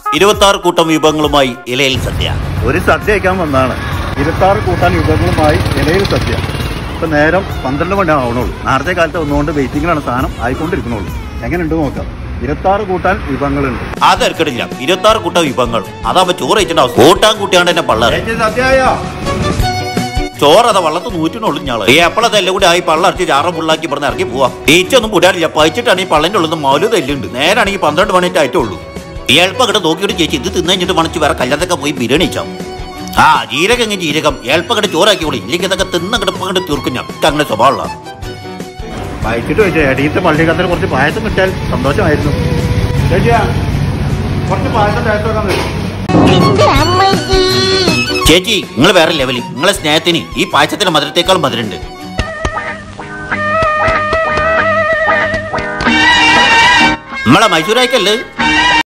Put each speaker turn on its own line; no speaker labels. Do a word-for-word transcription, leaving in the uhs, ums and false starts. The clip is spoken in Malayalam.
ഇരുപത്തി ആറ് കൂട്ടം വിഭവങ്ങളുമായി ഇലയിൽ സദ്യ.
ഒരു സദ്യ കഴിക്കാൻ വന്നതാണ്. ഇരുപത്തി ആറ് കൂട്ടാൻ വിഭവങ്ങളുമായി ഇലയിൽ സദ്യ. ഇപ്പൊ നേരം പന്ത്രണ്ട് മണി ആവണുള്ളൂ. നേരത്തെ കാലത്ത് ഒന്നുകൊണ്ട് വെയിറ്റിംഗിലാണ് സാധനം ആയിക്കൊണ്ടിരിക്കണുള്ളൂ. എങ്ങനെയുണ്ട് നോക്കാം. ഇരുപത്തി ആറ് കൂട്ടാൻ വിഭവങ്ങളുണ്ട്.
അതെടുക്കണില്ല. ഇരുപത്തി ആറ് കൂട്ടം വിഭവങ്ങൾ അതാകുമ്പോ ചോറ് കഴിച്ചിട്ടുണ്ടാവും. കൂട്ടാൻ കൂട്ടിയാണ്ട് എന്നെ പള്ള
സദ്യയോ
ചോറ് അതാ വള്ളത്ത് നൂറ്റിനുള്ളൂ ഞാള് ഈ എപ്പോഴതെല്ലാം കൂടി ആയി പള്ളറച്ച് ചാറ പുള്ളാക്കി പറഞ്ഞ് ഇറങ്ങി പോവാം. ഈച്ചൊന്നും പുടാറില്ല. പഴിച്ചിട്ടാണ് ഈ പള്ളന്റെ ഉള്ളത് മൗലു തെല്ലുണ്ട്. നേരാണെങ്കിൽ പന്ത്രണ്ട് മണിയിട്ട് ആയിട്ടുള്ളൂ. ഏൽപ്പം കിட்ட നോക്കിയിട്ട് ചേച്ചി ഇത് തിന്നഴിഞ്ഞിട്ട് മണിച്ച് വേറെ കല്യാണത്തൊക്കെ പോയി ബിരിയാണി വെച്ചാവും. ആ ജീരകം എങ്ങനെ ജീരകം ഏൽപ്പം കിட்ட ചോറാക്കി കൂടി ഇല്ലെങ്കിൽ ഇതൊക്കെ തിന്ന കിടപ്പങ്ങോട്ട് തീർക്കും. ഞാൻ അങ്ങനെ സ്വഭാവമുള്ള
പഴിച്ചിട്ട് വെച്ചാൽ എടീത്തെ പള്ളിക്കത്തിന് കുറച്ച് പായസം കിട്ടിയാൽ സന്തോഷമായിരുന്നു. ചേച്ചിയാ കുറച്ച് പായസം തയ്യാറാക്കാൻ
ചേച്ചി നിങ്ങൾ വേറെ ലെവലിൽ. നിങ്ങളെ സ്നേഹത്തിന് ഈ പായസത്തിന്റെ മധുരത്തേക്കാളും മധുരണ്ട്. നമ്മളെ മൈസൂരായിക്കല്ലേ